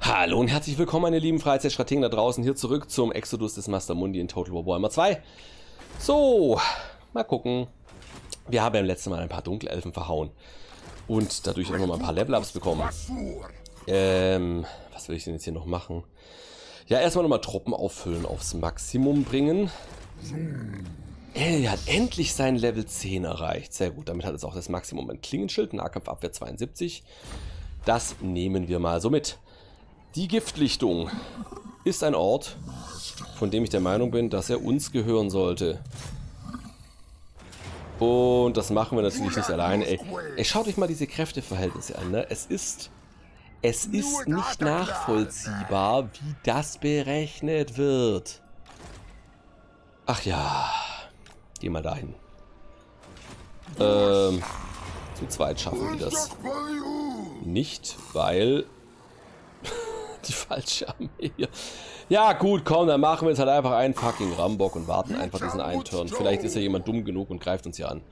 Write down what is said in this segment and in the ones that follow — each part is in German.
Hallo und herzlich willkommen, meine lieben Freizeitstrategen da draußen, hier zurück zum Exodus des Master Mundi in Total War Warhammer 2. So, mal gucken. Wir haben ja im letzten Mal ein paar Dunkelelfen verhauen und dadurch auch nochmal ein paar Level-Ups bekommen. Was will ich denn jetzt hier noch machen? Ja, erstmal nochmal Truppen auffüllen, aufs Maximum bringen. Er hat endlich sein Level 10 erreicht. Sehr gut, damit hat es auch das Maximum an Klingenschild, Nahkampfabwehr 72. Das nehmen wir mal so mit. Die Giftlichtung ist ein Ort, von dem ich der Meinung bin, dass er uns gehören sollte. Und das machen wir natürlich nicht alleine. Ey, schaut euch mal diese Kräfteverhältnisse an, ne? Es ist nicht nachvollziehbar, wie das berechnet wird. Ach ja, geh mal dahin. Zu zweit schaffen die das nicht, weil die falsche Armee hier. Ja gut, komm, dann machen wir jetzt halt einfach einen fucking Rambock und warten einfach diesen einen Turn. Vielleicht ist ja jemand dumm genug und greift uns hier an.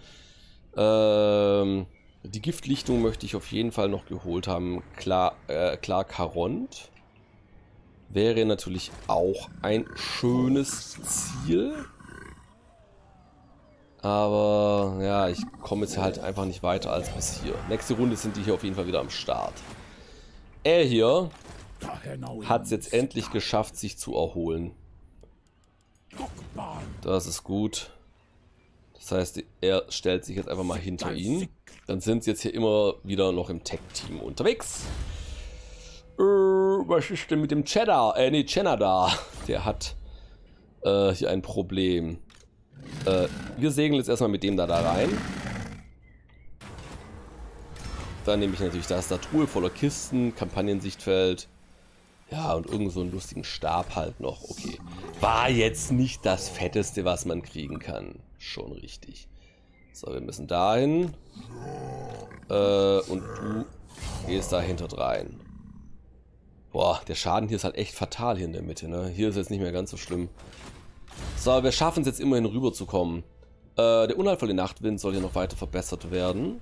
Die Giftlichtung möchte ich auf jeden Fall noch geholt haben. Klar, Karont wäre natürlich auch ein schönes Ziel. Aber ja, ich komme jetzt halt einfach nicht weiter als bis hier. Nächste Runde sind die hier auf jeden Fall wieder am Start. Er hier hat es jetzt endlich geschafft, sich zu erholen. Das ist gut. Das heißt, er stellt sich jetzt einfach mal hinter ihn. Dann sind sie jetzt hier immer wieder noch im Tech-Team unterwegs. Was ist denn mit dem Cheddar? Cheddar da. Der hat hier ein Problem. Wir segeln jetzt erstmal mit dem da rein. Dann nehme ich natürlich da Truhe voller Kisten, Kampagnensichtfeld. Ja, und irgend so einen lustigen Stab halt noch. Okay. War jetzt nicht das Fetteste, was man kriegen kann. Schon richtig. So, wir müssen dahin. Und du gehst da hinter rein. Boah, der Schaden hier ist halt echt fatal hier in der Mitte, ne? Hier ist jetzt nicht mehr ganz so schlimm. So, wir schaffen es jetzt immerhin rüberzukommen. Der unheilvolle Nachtwind soll hier noch weiter verbessert werden.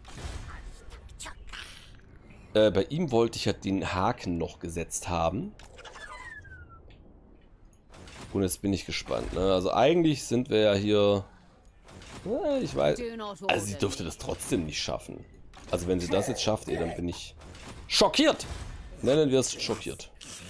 Bei ihm wollte ich ja den Haken noch gesetzt haben. Und jetzt bin ich gespannt, ne? Also eigentlich sind wir ja hier... ich weiß... Also sie dürfte das trotzdem nicht schaffen. Also wenn sie das jetzt schafft, dann bin ich schockiert. Nennen wir es schockiert.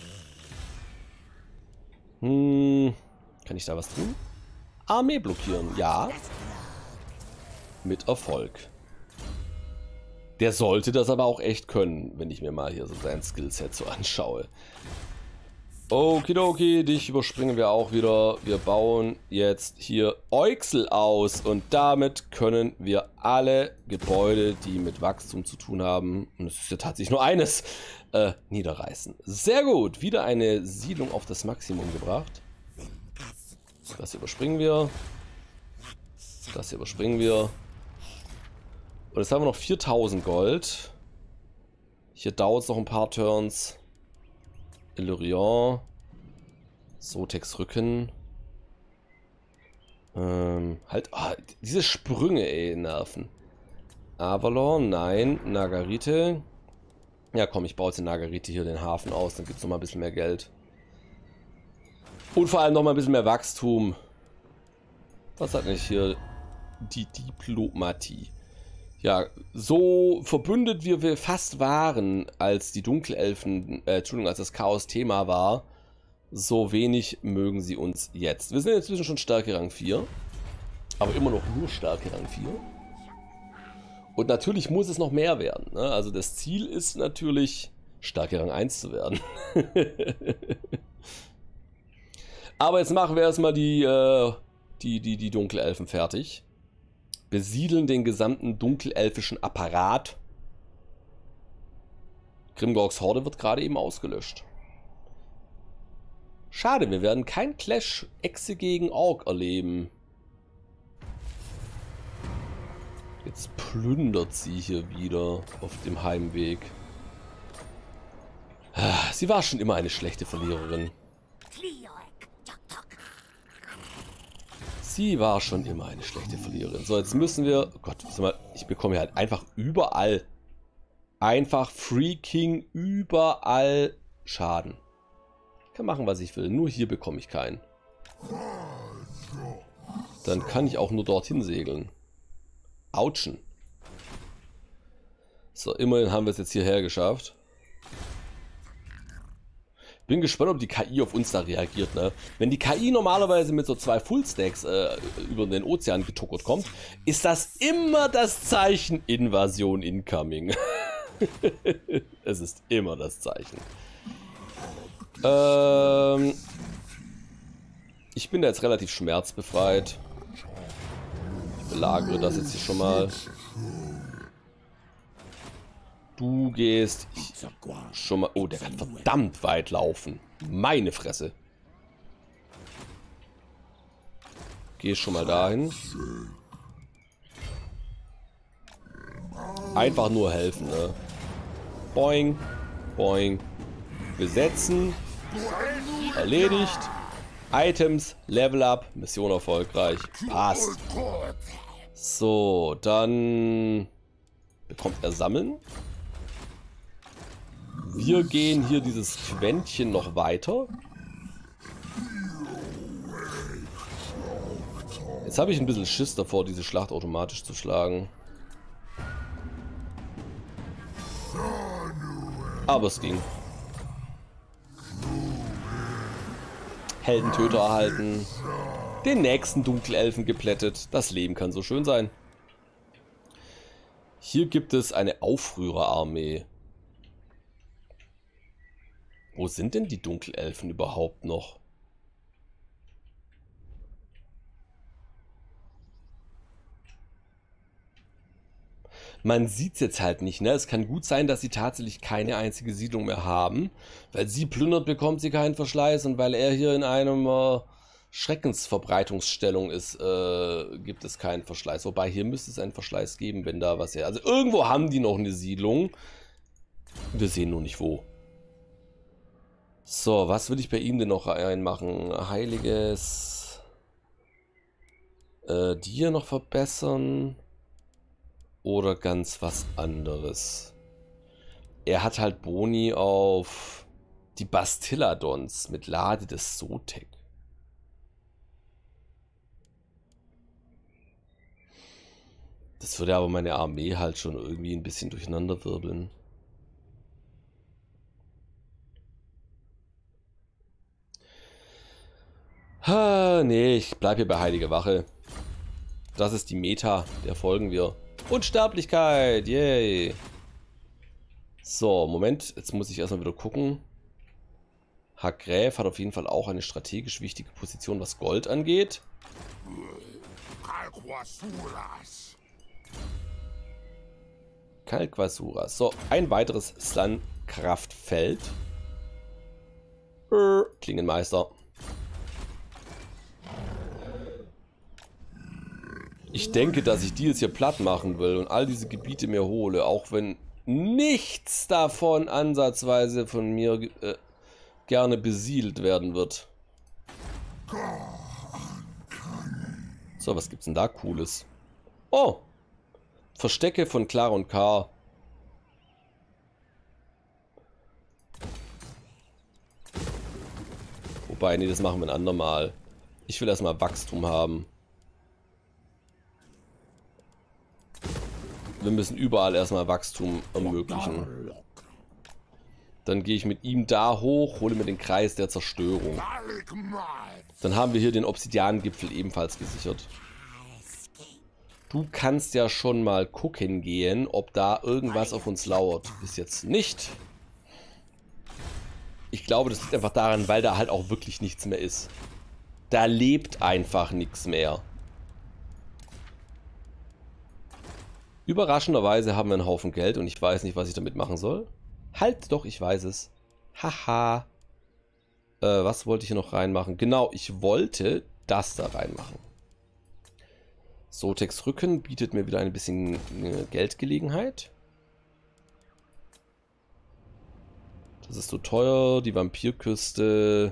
Kann ich da was tun? Armee blockieren, ja. Mit Erfolg. Der sollte das aber auch echt können, wenn ich mir mal hier so sein Skillset so anschaue. Okidoki, dich überspringen wir auch wieder. Wir bauen jetzt hier Euxel aus und damit können wir alle Gebäude, die mit Wachstum zu tun haben, und es ist ja tatsächlich nur eines, niederreißen. Sehr gut, wieder eine Siedlung auf das Maximum gebracht. Das hier überspringen wir. Das hier überspringen wir. Und jetzt haben wir noch 4000 Gold. Hier dauert es noch ein paar Turns. Illyrian. Sotex Rücken. Diese Sprünge, ey, nerven. Avalon, nein. Nagarite. Ja, komm, ich baue jetzt in Nagarite hier den Hafen aus. Dann gibt es noch mal ein bisschen mehr Geld. Und vor allem noch mal ein bisschen mehr Wachstum. Was hat nicht hier die Diplomatie? Ja, so verbündet wie wir fast waren, als die Dunkelelfen, Entschuldigung, als das Chaos Thema war, so wenig mögen sie uns jetzt. Wir sind inzwischen schon Stärke Rang 4, aber immer noch nur Stärke Rang 4. Und natürlich muss es noch mehr werden, ne? Also das Ziel ist natürlich, Stärke Rang 1 zu werden. Aber jetzt machen wir erstmal die Dunkelelfen fertig. Besiedeln den gesamten dunkelelfischen Apparat. Grimgorgs Horde wird gerade eben ausgelöscht. Schade, wir werden kein Clash Echse gegen Ork erleben. Jetzt plündert sie hier wieder auf dem Heimweg. Sie war schon immer eine schlechte Verliererin. Sie war schon immer eine schlechte Verliererin. So, jetzt müssen wir... Oh Gott, ich bekomme hier halt einfach überall... freaking überall Schaden. Ich kann machen, was ich will. Nur hier bekomme ich keinen. Dann kann ich auch nur dorthin segeln. Autschen. So, immerhin haben wir es jetzt hierher geschafft. Bin gespannt, ob die KI auf uns da reagiert, ne? Wenn die KI normalerweise mit so 2 Fullstacks über den Ozean getuckert kommt, ist das immer das Zeichen Invasion incoming. Es ist immer das Zeichen. Ich bin da jetzt relativ schmerzbefreit. Ich belagere das jetzt hier schon mal. Du gehst schon mal... Oh, der kann verdammt weit laufen. Meine Fresse. Geh schon mal dahin. Einfach nur helfen, ne? Boing, boing. Besetzen. Erledigt. Items, Level Up, Mission erfolgreich. Passt. So, dann bekommt er Sammeln. Wir gehen hier dieses Quäntchen noch weiter. Jetzt habe ich ein bisschen Schiss davor, diese Schlacht automatisch zu schlagen. Aber es ging. Heldentöter erhalten. Den nächsten Dunkelelfen geplättet. Das Leben kann so schön sein. Hier gibt es eine Aufrührerarmee. Wo sind denn die Dunkelelfen überhaupt noch? Man sieht es jetzt halt nicht, ne? Es kann gut sein, dass sie tatsächlich keine einzige Siedlung mehr haben. Weil sie plündert, bekommt sie keinen Verschleiß. Und weil er hier in einem Schreckensverbreitungsstellung ist, gibt es keinen Verschleiß. Wobei, hier müsste es einen Verschleiß geben, wenn da was her. Also irgendwo haben die noch eine Siedlung. Wir sehen nur nicht wo. So, was will ich bei ihm denn noch reinmachen? Heiliges. Die hier noch verbessern. Oder ganz was anderes. Er hat halt Boni auf die Bastilladons mit Lade des Sotek. Das würde aber meine Armee halt schon irgendwie ein bisschen durcheinander wirbeln. Nee, ich bleibe hier bei Heilige Wache. Das ist die Meta, der folgen wir. Unsterblichkeit, yay. So, Moment, jetzt muss ich erstmal wieder gucken. Hagräf hat auf jeden Fall auch eine strategisch wichtige Position, was Gold angeht. Kalkwasuras. So, ein weiteres Slun-Kraftfeld. Klingenmeister. Ich denke, dass ich die jetzt hier platt machen will und all diese Gebiete mir hole, auch wenn nichts davon ansatzweise von mir gerne besiedelt werden wird. So, was gibt's denn da Cooles? Oh! Verstecke von Clara und K. Wobei, nee, das machen wir ein andermal. Ich will erstmal Wachstum haben. Wir müssen überall erstmal Wachstum ermöglichen. Dann gehe ich mit ihm da hoch, hole mir den Kreis der Zerstörung. Dann haben wir hier den Obsidian-Gipfel ebenfalls gesichert. Du kannst ja schon mal gucken gehen, ob da irgendwas auf uns lauert. Bis jetzt nicht. Ich glaube, das liegt einfach daran, weil da halt auch wirklich nichts mehr ist. Da lebt einfach nichts mehr. Überraschenderweise haben wir einen Haufen Geld und ich weiß nicht, was ich damit machen soll. Halt doch, ich weiß es. Haha. Was wollte ich hier noch reinmachen? Genau, ich wollte das da reinmachen. Soteks Rücken bietet mir wieder ein bisschen Geldgelegenheit. Das ist so teuer. Die Vampirküste.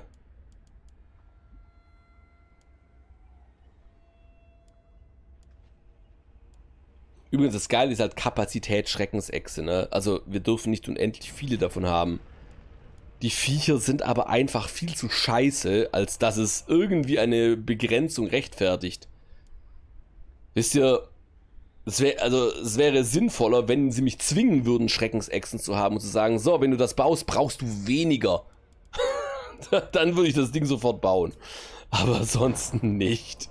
Übrigens, das Geile ist halt Kapazität Schreckensechse, ne? Also wir dürfen nicht unendlich viele davon haben. Die Viecher sind aber einfach viel zu scheiße, als dass es irgendwie eine Begrenzung rechtfertigt. Wisst ihr, es wäre sinnvoller, wenn sie mich zwingen würden, Schreckensechsen zu haben und zu sagen, so, wenn du das baust, brauchst du weniger. Dann würde ich das Ding sofort bauen. Aber ansonsten nicht.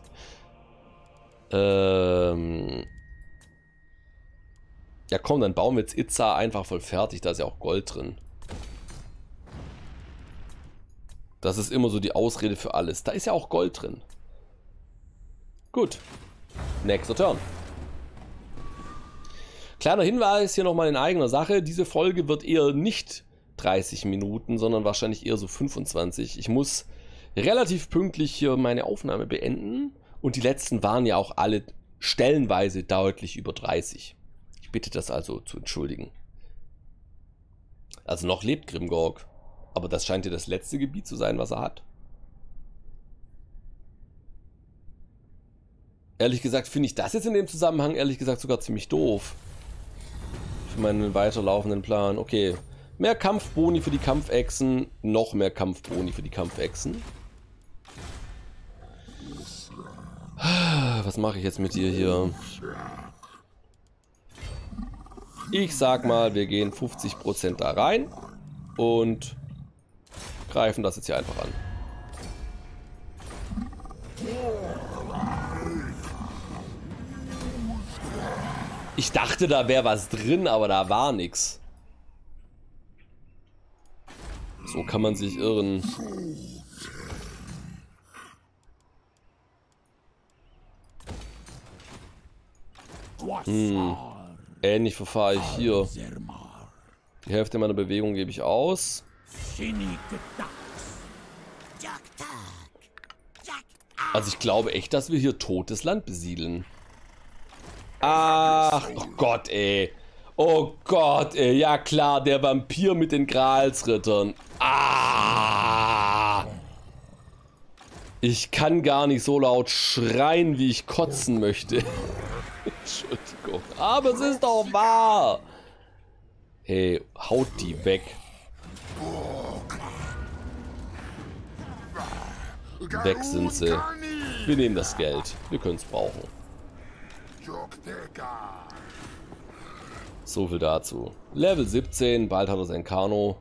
Ja komm, dann bauen wir jetzt Itza einfach voll fertig. Da ist ja auch Gold drin. Das ist immer so die Ausrede für alles. Da ist ja auch Gold drin. Gut. Nächster Turn. Kleiner Hinweis hier nochmal in eigener Sache. Diese Folge wird eher nicht 30 Minuten, sondern wahrscheinlich eher so 25. Ich muss relativ pünktlich hier meine Aufnahme beenden. Und die letzten waren ja auch alle stellenweise deutlich über 30. Ich bitte das also zu entschuldigen. Also noch lebt Grimgorg. Aber das scheint ja das letzte Gebiet zu sein, was er hat. Ehrlich gesagt finde ich das jetzt in dem Zusammenhang ehrlich gesagt sogar ziemlich doof. Für meinen weiterlaufenden Plan. Okay, mehr Kampfboni für die Kampfechsen, noch mehr Kampfboni für die Kampfechsen. Was mache ich jetzt mit dir hier? Ich sag mal, wir gehen 50% da rein und greifen das jetzt hier einfach an. Ich dachte, da wäre was drin, aber da war nichts. So kann man sich irren. Ähnlich verfahre ich hier. Die Hälfte meiner Bewegung gebe ich aus. Also ich glaube echt, dass wir hier totes Land besiedeln. Ach, oh Gott, ey. Oh Gott, ey. Ja klar, der Vampir mit den Gralsrittern. Ah! Ich kann gar nicht so laut schreien, wie ich kotzen möchte. Entschuldigung. Aber es ist doch wahr. Hey, haut die weg. Weg sind sie. Wir nehmen das Geld. Wir können es brauchen. So viel dazu. Level 17. Bald hat er sein Kano.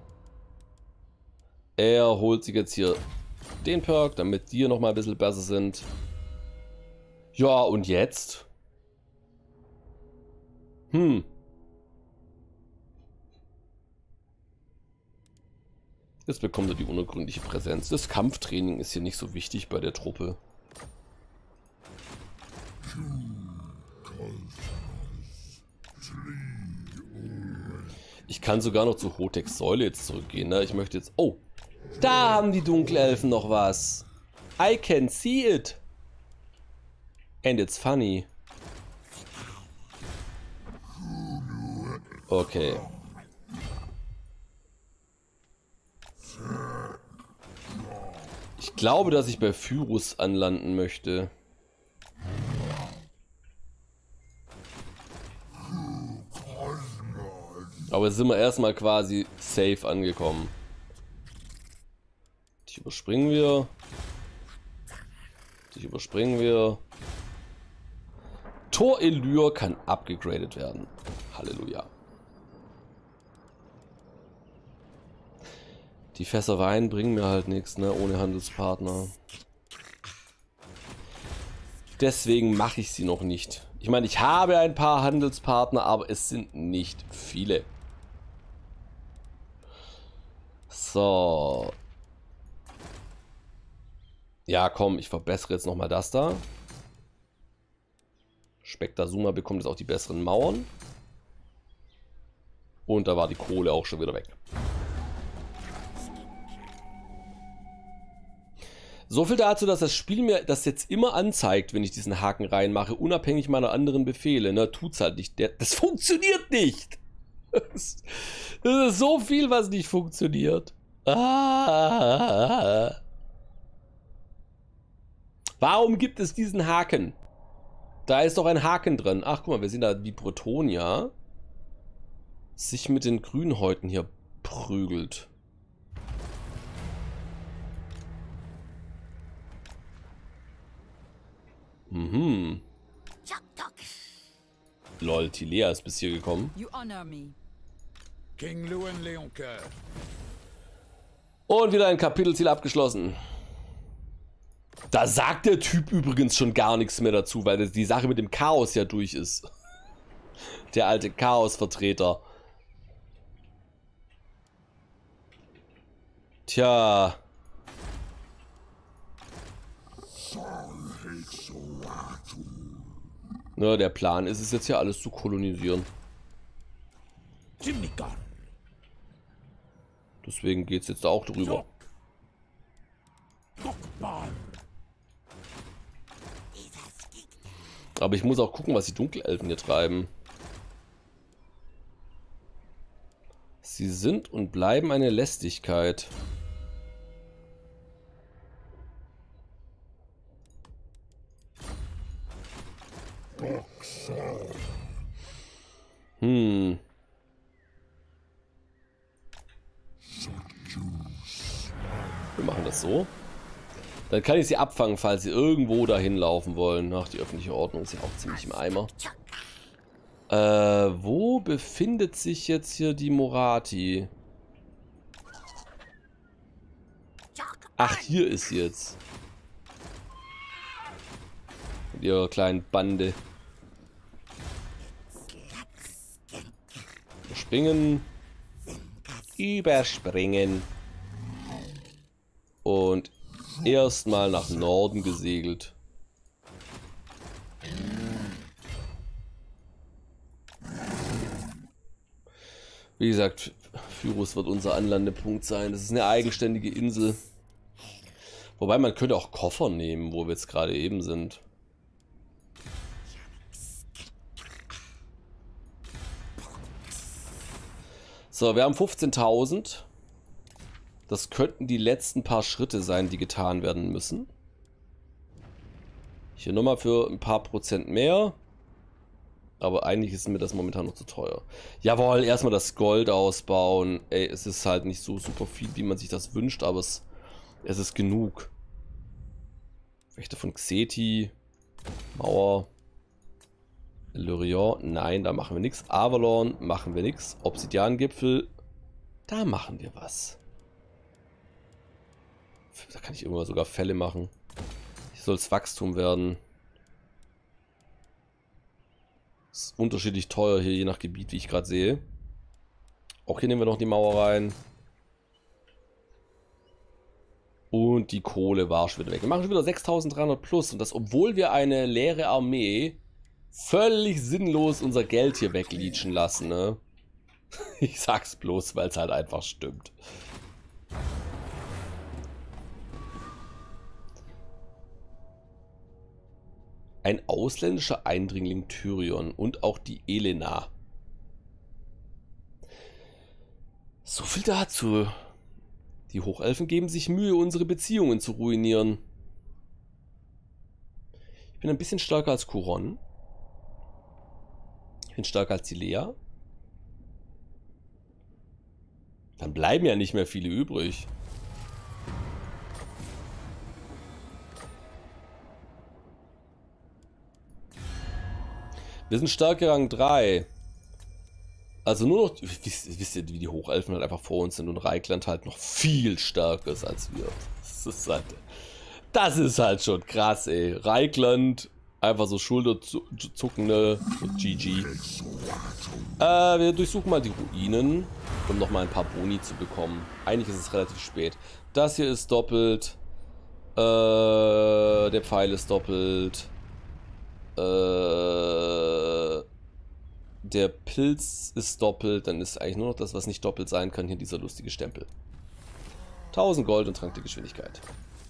Er holt sich jetzt hier den Perk, damit die noch mal ein bisschen besser sind. Ja, und jetzt? Jetzt bekommt er die unergründliche Präsenz. Das Kampftraining ist hier nicht so wichtig bei der Truppe. Ich kann sogar noch zu Hoteks Säule jetzt zurückgehen. Ne? Ich möchte jetzt... Oh, da haben die Dunkelelfen noch was. I can see it. And it's funny. Okay. Ich glaube, dass ich bei Pyrrhus anlanden möchte. Aber jetzt sind wir erstmal quasi safe angekommen. Die überspringen wir. Die überspringen wir. Tor Elyr kann abgegradet werden. Halleluja. Die Fässer Wein bringen mir halt nichts, ne, ohne Handelspartner. Deswegen mache ich sie noch nicht. Ich meine, ich habe ein paar Handelspartner, aber es sind nicht viele. So. Ja, komm, ich verbessere jetzt nochmal das da. Spektasuma bekommt jetzt auch die besseren Mauern. Und da war die Kohle auch schon wieder weg. So viel dazu, dass das Spiel mir das jetzt immer anzeigt, wenn ich diesen Haken reinmache, unabhängig meiner anderen Befehle. Ne, tut's halt nicht. Das funktioniert nicht. Das ist so viel, was nicht funktioniert. Warum gibt es diesen Haken? Da ist doch ein Haken drin. Ach, guck mal, wir sehen da, wie Protonia sich mit den Grünhäuten hier prügelt. Mhm. Lol, Tilea ist bis hier gekommen. King Luen Leoncoeur. Und wieder ein Kapitelziel abgeschlossen. Da sagt der Typ übrigens schon gar nichts mehr dazu, weil die Sache mit dem Chaos ja durch ist. Der alte Chaos-Vertreter. Tja. Na, der Plan ist es jetzt ja alles zu kolonisieren. Deswegen geht es jetzt auch drüber. Aber ich muss auch gucken, was die Dunkelelfen hier treiben. Sie sind und bleiben eine Lästigkeit. Wir machen das so. Dann kann ich sie abfangen, falls sie irgendwo dahin laufen wollen. Ach, die öffentliche Ordnung ist ja auch ziemlich im Eimer. Wo befindet sich jetzt hier die Morathi? Ach, hier ist sie jetzt. Mit ihrer kleinen Bande. Überspringen. Überspringen. Und erstmal nach Norden gesegelt. Wie gesagt, Pyrrhus wird unser Anlandepunkt sein. Das ist eine eigenständige Insel. Wobei man könnte auch Koffer nehmen, wo wir jetzt gerade eben sind. So, wir haben 15.000. Das könnten die letzten paar Schritte sein, die getan werden müssen. Hier nochmal für ein paar Prozent mehr. Aber eigentlich ist mir das momentan noch zu teuer. Jawohl, erstmal das Gold ausbauen. Ey, es ist halt nicht so super viel, wie man sich das wünscht, aber es ist genug. Wächter von Xeti. Mauer. Lorient, nein, da machen wir nichts. Avalon machen wir nichts. Obsidian-Gipfel, da machen wir was. Da kann ich irgendwann sogar Fälle machen. Hier soll es Wachstum werden. Ist unterschiedlich teuer hier, je nach Gebiet, wie ich gerade sehe. Auch hier nehmen wir noch die Mauer rein. Und die Kohle war schon wieder weg. Wir machen schon wieder 6.300 plus. Und das, obwohl wir eine leere Armee völlig sinnlos unser Geld hier wegleechen lassen, ne? Ich sag's bloß, weil es halt einfach stimmt. Ein ausländischer Eindringling Tyrion und auch die Elena. So viel dazu. Die Hochelfen geben sich Mühe, unsere Beziehungen zu ruinieren. Ich bin ein bisschen stärker als Kuron. Ich bin stärker als die Lea. Dann bleiben ja nicht mehr viele übrig. Wir sind Stärke Rang 3. Also nur noch... Wisst ihr, wie die Hochelfen halt einfach vor uns sind und Reikland halt noch viel stärker ist als wir. Das ist halt schon krass, ey. Reikland, einfach so schulterzuckende GG. Wir durchsuchen mal die Ruinen, um nochmal ein paar Boni zu bekommen. Eigentlich ist es relativ spät. Das hier ist doppelt. Der Pfeil ist doppelt. Der Pilz ist doppelt. Dann ist eigentlich nur noch das, was nicht doppelt sein kann, hier dieser lustige Stempel. 1000 Gold und Trank der Geschwindigkeit.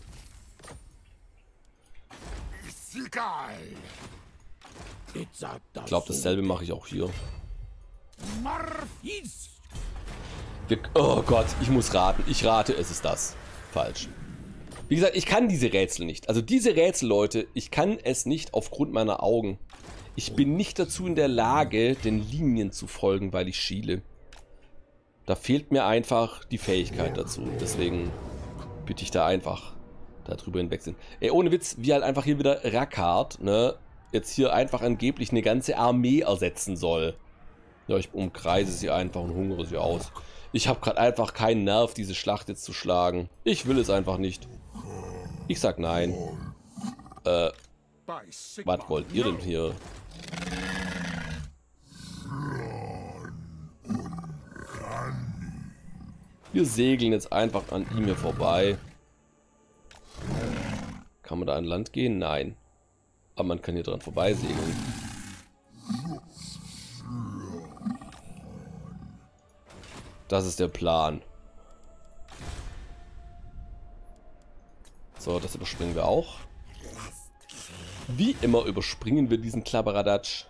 Ich glaube, dasselbe mache ich auch hier. Oh Gott, ich muss raten. Ich rate, es ist das. Falsch. Wie gesagt, ich kann diese Rätsel nicht. Also diese Rätsel, Leute, ich kann es nicht aufgrund meiner Augen. Ich bin nicht dazu in der Lage, den Linien zu folgen, weil ich schiele. Da fehlt mir einfach die Fähigkeit dazu. Deswegen bitte ich da einfach da drüber hinweg sind. Ey, ohne Witz, wie halt einfach hier wieder Rackard, ne, jetzt hier einfach angeblich eine ganze Armee ersetzen soll. Ja, ich umkreise sie einfach und hungere sie aus. Ich habe gerade einfach keinen Nerv, diese Schlacht jetzt zu schlagen. Ich will es einfach nicht. Ich sag nein. Was wollt ihr denn hier? Wir segeln jetzt einfach an ihm hier vorbei. Kann man da an Land gehen? Nein. Aber man kann hier dran vorbei segeln. Das ist der Plan. So, das überspringen wir auch. Wie immer überspringen wir diesen Klabberadatsch.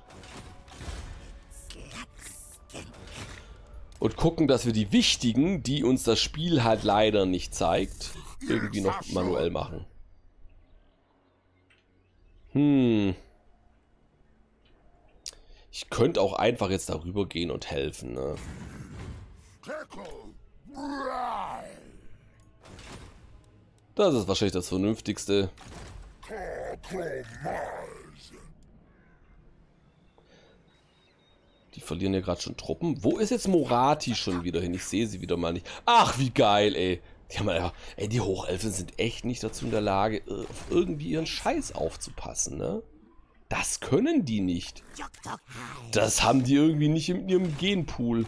Und gucken, dass wir die wichtigen, die uns das Spiel halt leider nicht zeigt, irgendwie noch manuell machen. Ich könnte auch einfach jetzt darüber gehen und helfen, ne? Das ist wahrscheinlich das Vernünftigste. Die verlieren ja gerade schon Truppen. Wo ist jetzt Morathi schon wieder hin? Ich sehe sie wieder mal nicht. Ach, wie geil, ey. Die haben ja, ey, die Hochelfen sind echt nicht dazu in der Lage, auf irgendwie ihren Scheiß aufzupassen, ne? Das können die nicht. Das haben die irgendwie nicht in ihrem Genpool.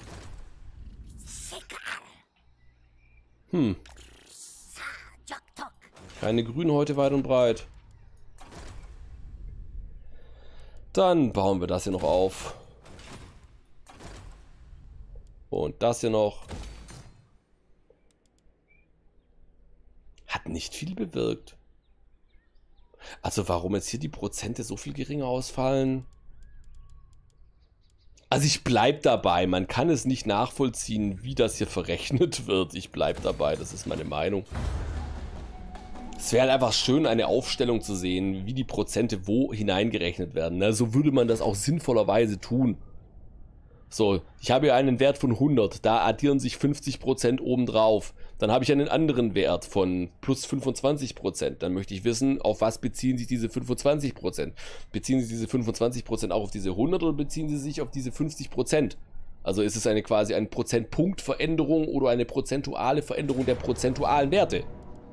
Keine Grünen heute weit und breit. Dann bauen wir das hier noch auf. Und das hier noch. Hat nicht viel bewirkt. Also warum jetzt hier die Prozente so viel geringer ausfallen? Also ich bleib dabei. Man kann es nicht nachvollziehen, wie das hier verrechnet wird. Ich bleib dabei. Das ist meine Meinung. Es wäre halt einfach schön, eine Aufstellung zu sehen, wie die Prozente wo hineingerechnet werden. Na, so würde man das auch sinnvollerweise tun. So, ich habe hier einen Wert von 100, da addieren sich 50% obendrauf. Dann habe ich einen anderen Wert von plus 25%. Dann möchte ich wissen, auf was beziehen sich diese 25%. Beziehen sich diese 25% auch auf diese 100 oder beziehen sie sich auf diese 50%? Also ist es quasi eine Prozentpunktveränderung oder eine prozentuale Veränderung der prozentualen Werte?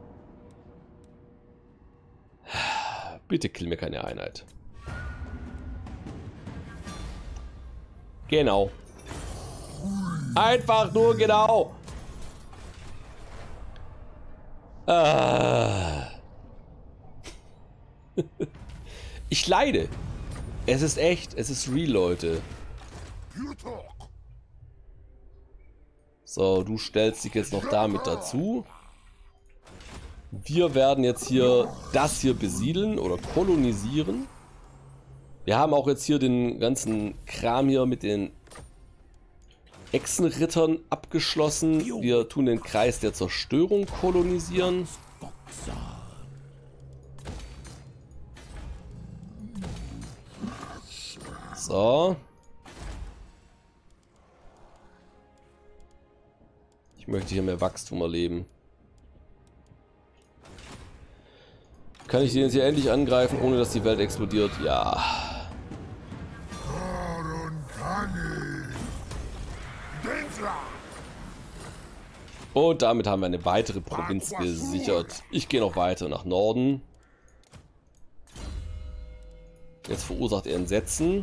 Bitte kill mir keine Einheit. Genau. Einfach nur genau. Ich leide. Es ist echt. Es ist real, Leute. So, du stellst dich jetzt noch damit dazu. Wir werden jetzt hier das hier besiedeln oder kolonisieren. Wir haben auch jetzt hier den ganzen Kram hier mit den Echsenrittern abgeschlossen. Wir tun den Kreis der Zerstörung kolonisieren. So. Ich möchte hier mehr Wachstum erleben. Kann ich den jetzt hier endlich angreifen, ohne dass die Welt explodiert? Ja. Und damit haben wir eine weitere Provinz gesichert. Ich gehe noch weiter nach Norden. Jetzt verursacht er Entsetzen.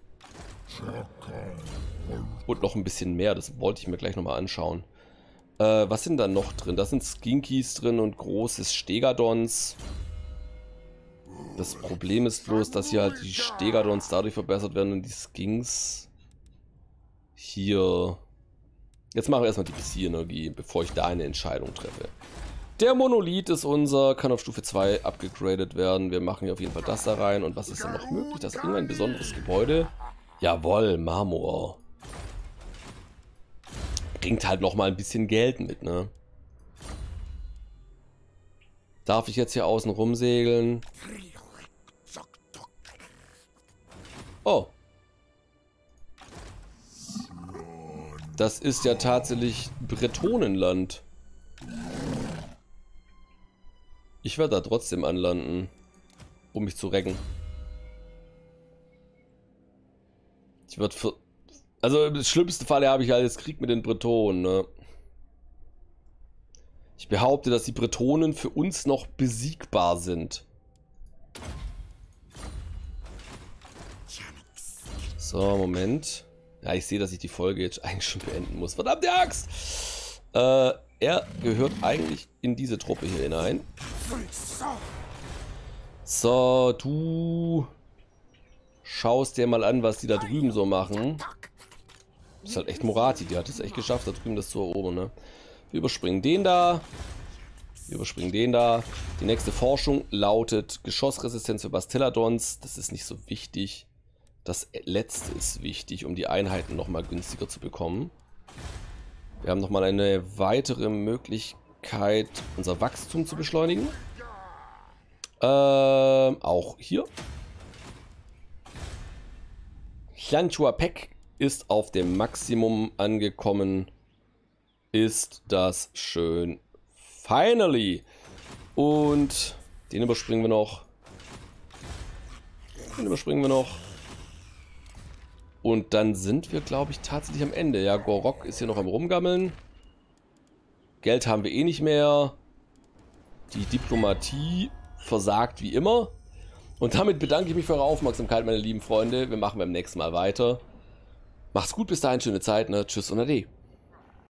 Und noch ein bisschen mehr, das wollte ich mir gleich nochmal anschauen. Was sind da noch drin? Da sind Skinkies drin und großes Stegadons. Das Problem ist bloß, dass hier halt die Stegadons dadurch verbessert werden und die Skinks hier... Jetzt machen wir erstmal die PC-Energie, bevor ich da eine Entscheidung treffe. Der Monolith ist unser, kann auf Stufe 2 abgegradet werden. Wir machen hier auf jeden Fall das da rein. Und was ist denn noch möglich? Das ist irgendein besonderes Gebäude. Jawohl, Marmor. Bringt halt nochmal ein bisschen Geld mit, ne? Darf ich jetzt hier außen rumsegeln? Oh. Das ist ja tatsächlich Bretonenland. Ich werde da trotzdem anlanden, um mich zu recken. Ich würde für... Also im schlimmsten Fall habe ich halt jetzt Krieg mit den Bretonen, ne? Ich behaupte, dass die Bretonen für uns noch besiegbar sind. So, Moment. Ja, ich sehe, dass ich die Folge jetzt eigentlich schon beenden muss. Verdammte Axt! Er gehört eigentlich in diese Truppe hier hinein. So, du schaust dir mal an, was die da drüben so machen. Das ist halt echt Morati, die hat es echt geschafft, da drüben das zu erobern, ne? Wir überspringen den da. Wir überspringen den da. Die nächste Forschung lautet Geschossresistenz für Bastiladons. Das ist nicht so wichtig. Das letzte ist wichtig, um die Einheiten nochmal günstiger zu bekommen. Wir haben nochmal eine weitere Möglichkeit, unser Wachstum zu beschleunigen. Auch hier. Chanchuapec ist auf dem Maximum angekommen. Ist das schön. Finally. Und den überspringen wir noch. Den überspringen wir noch. Und dann sind wir, glaube ich, tatsächlich am Ende. Ja, Gorok ist hier noch am Rumgammeln. Geld haben wir eh nicht mehr. Die Diplomatie versagt wie immer. Und damit bedanke ich mich für eure Aufmerksamkeit, meine lieben Freunde. Wir machen beim nächsten Mal weiter. Macht's gut, bis dahin, schöne Zeit, ne? Tschüss und ade.